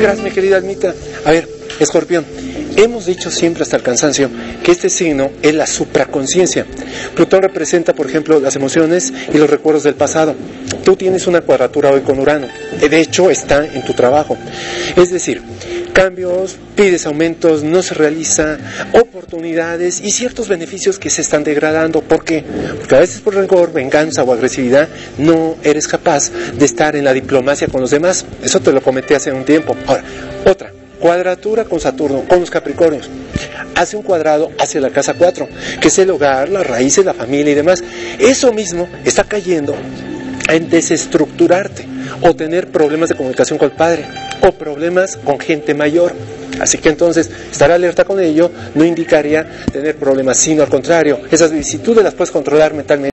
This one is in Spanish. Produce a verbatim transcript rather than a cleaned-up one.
Gracias, mi querida Almita. A ver, Escorpión, hemos dicho siempre hasta el cansancio que este signo es la supraconciencia. Plutón representa, por ejemplo, las emociones y los recuerdos del pasado. Tú tienes una cuadratura hoy con Urano. De hecho, está en tu trabajo. Es decir, cambios, pides aumentos, no se realiza, oportunidades y ciertos beneficios que se están degradando. ¿Por qué? Porque a veces por rencor, venganza o agresividad no eres capaz de estar en la diplomacia con los demás. Eso te lo comenté hace un tiempo. Ahora, otra, cuadratura con Saturno, con los Capricornios. Hace un cuadrado hacia la casa cuatro, que es el hogar, las raíces, la familia y demás. Eso mismo está cayendo en desestructurarte o tener problemas de comunicación con el padre o problemas con gente mayor. Así que entonces estar alerta con ello no indicaría tener problemas, sino al contrario, esas vicisitudes las puedes controlar mentalmente.